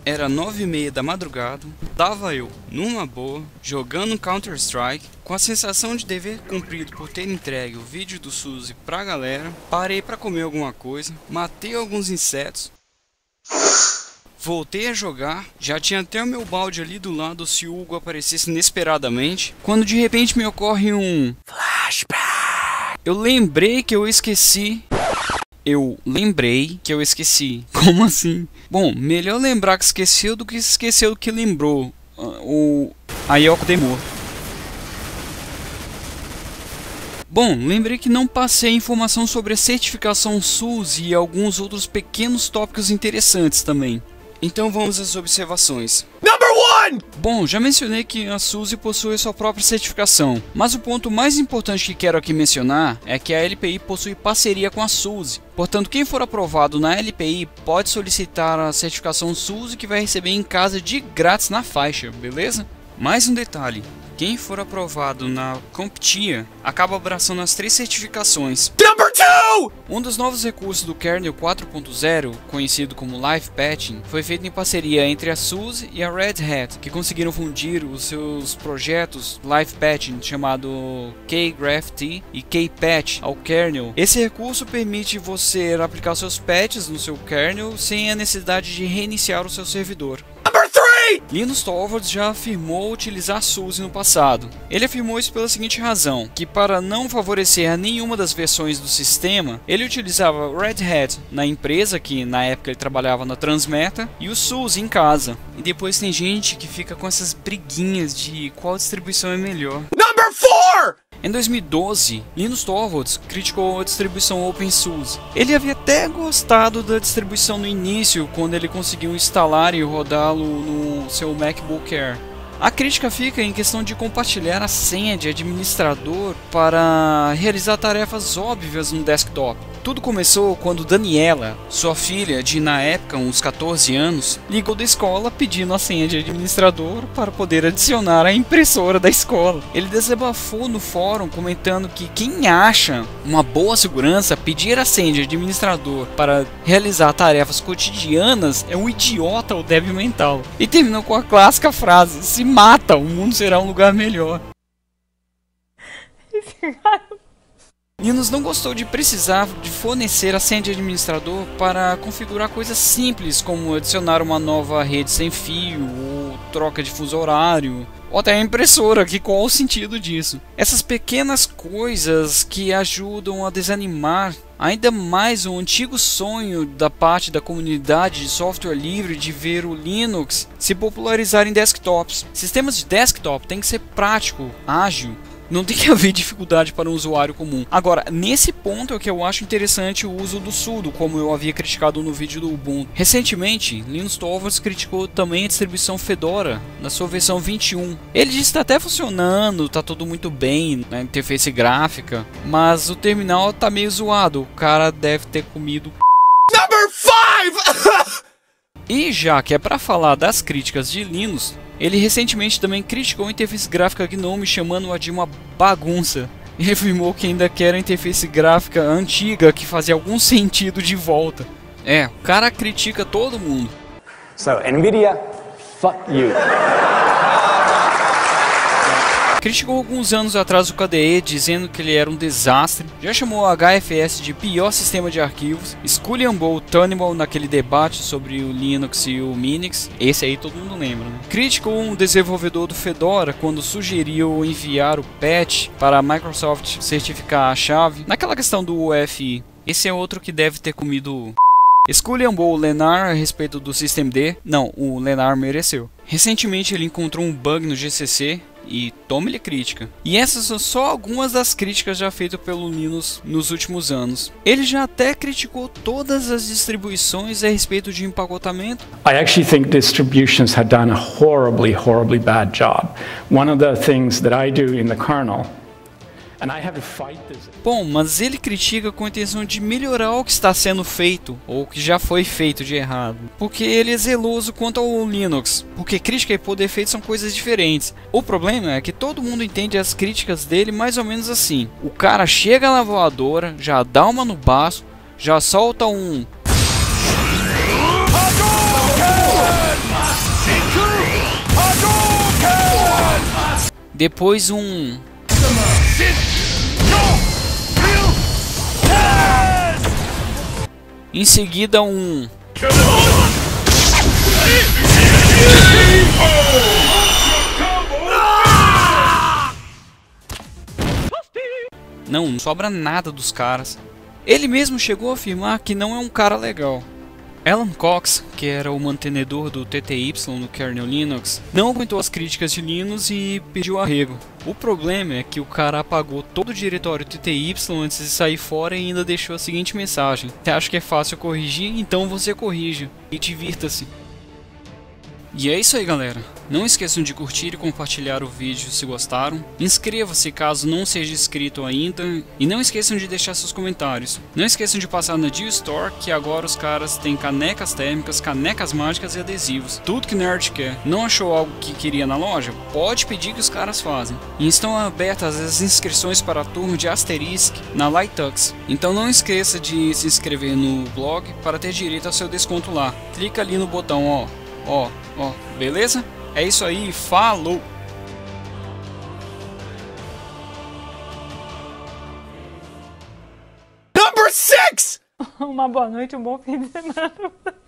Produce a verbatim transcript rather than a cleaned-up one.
Era nove e meia da madrugada, tava eu, numa boa, jogando Counter-Strike, com a sensação de dever cumprido por ter entregue o vídeo do Suzy pra galera, parei pra comer alguma coisa, matei alguns insetos, voltei a jogar, já tinha até o meu balde ali do lado se o Hugo aparecesse inesperadamente, quando de repente me ocorre um flashback. Eu lembrei que eu esqueci... Eu lembrei que eu esqueci. Como assim? Bom, melhor lembrar que esqueceu do que esqueceu que lembrou. O Ayoko Demor. Bom, lembrei que não passei informação sobre a certificação Suzy e alguns outros pequenos tópicos interessantes também. Então vamos às observações. Number one! Bom, já mencionei que a Suzy possui sua própria certificação, mas o ponto mais importante que quero aqui mencionar é que a L P I possui parceria com a Suzy. Portanto, quem for aprovado na L P I pode solicitar a certificação Suzy que vai receber em casa de grátis na faixa, beleza? Mais um detalhe. Quem for aprovado na CompTIA acaba abraçando as três certificações. Number two! Um dos novos recursos do kernel quatro ponto zero, conhecido como Live Patching, foi feito em parceria entre a Suzy e a Red Hat, que conseguiram fundir os seus projetos Live Patching chamado KGraphT e KPatch ao kernel. Esse recurso permite você aplicar seus patches no seu kernel sem a necessidade de reiniciar o seu servidor. Linus Torvalds já afirmou utilizar Suzy no passado. Ele afirmou isso pela seguinte razão, que para não favorecer nenhuma das versões do sistema, ele utilizava Red Hat na empresa, que na época ele trabalhava na Transmeta, e o Suzy em casa. E depois tem gente que fica com essas briguinhas de qual distribuição é melhor. Number four! Em dois mil e doze, Linus Torvalds criticou a distribuição OpenSUSE. Ele havia até gostado da distribuição no início, quando ele conseguiu instalar e rodá-lo no seu MacBook Air. A crítica fica em questão de compartilhar a senha de administrador para realizar tarefas óbvias no desktop. Tudo começou quando Daniela, sua filha de na época uns quatorze anos, ligou da escola pedindo a senha de administrador para poder adicionar a impressora da escola. Ele desabafou no fórum comentando que quem acha uma boa segurança pedir a senha de administrador para realizar tarefas cotidianas é um idiota ou débil mental. E terminou com a clássica frase: se mata, o mundo será um lugar melhor. Linus não gostou de precisar de fornecer a senha de administrador para configurar coisas simples como adicionar uma nova rede sem fio, ou troca de fuso horário, ou até a impressora, que qual o sentido disso? Essas pequenas coisas que ajudam a desanimar ainda mais o antigo sonho da parte da comunidade de software livre de ver o Linux se popularizar em desktops. Sistemas de desktop tem que ser prático, ágil. Não tem que haver dificuldade para um usuário comum. Agora, nesse ponto é que eu acho interessante o uso do sudo, como eu havia criticado no vídeo do Ubuntu. Recentemente, Linus Torvalds criticou também a distribuição Fedora, na sua versão vinte e um. Ele disse que está até funcionando, está tudo muito bem na interface gráfica, mas o terminal está meio zoado, o cara deve ter comido... Number five! E já que é para falar das críticas de Linus, ele recentemente também criticou a interface gráfica GNOME, chamando-a de uma bagunça. E afirmou que ainda quer a interface gráfica antiga que fazia algum sentido de volta. É, o cara critica todo mundo. So, Nvidia, fuck you. Criticou alguns anos atrás o K D E, dizendo que ele era um desastre. Já chamou o H F S de pior sistema de arquivos. Esculhambou o Tenable naquele debate sobre o Linux e o Minix. Esse aí todo mundo lembra, né? Criticou um desenvolvedor do Fedora quando sugeriu enviar o patch para a Microsoft certificar a chave naquela questão do U E F I. Esse é outro que deve ter comido... Esculhambou o Lenar a respeito do systemd. Não, o Lenar mereceu. Recentemente ele encontrou um bug no G C C e tome-lhe crítica. E essas são só algumas das críticas já feitas pelo Linus nos últimos anos. Ele já até criticou todas as distribuições a respeito de empacotamento. I actually think distributions have done a horribly, horribly bad job. One of the things that I do in the kernel, and I have to fight this. Bom, mas ele critica com a intenção de melhorar o que está sendo feito, ou o que já foi feito de errado. Porque ele é zeloso quanto ao Linux, porque crítica e por defeito são coisas diferentes. O problema é que todo mundo entende as críticas dele mais ou menos assim. O cara chega na voadora, já dá uma no baço, já solta um... Depois um... Em seguida um... Não, não sobra nada dos caras. Ele mesmo chegou a afirmar que não é um cara legal. Alan Cox, que era o mantenedor do T T Y no kernel Linux, não aguentou as críticas de Linus e pediu arrego. O problema é que o cara apagou todo o diretório T T Y antes de sair fora e ainda deixou a seguinte mensagem: você acha que é fácil corrigir? Então você corrija e divirta-se. E é isso aí, galera. Não esqueçam de curtir e compartilhar o vídeo se gostaram. Inscreva-se caso não seja inscrito ainda. E não esqueçam de deixar seus comentários. Não esqueçam de passar na Dio Store, que agora os caras têm canecas térmicas, canecas mágicas e adesivos. Tudo que nerd quer. Não achou algo que queria na loja? Pode pedir que os caras fazem. E estão abertas as inscrições para a turma de Asterisk na Lighttux. Então não esqueça de se inscrever no blog para ter direito ao seu desconto lá. Clica ali no botão, ó. Ó, ó, beleza? É isso aí, falou! Number six! Uma boa noite, um bom fim de semana.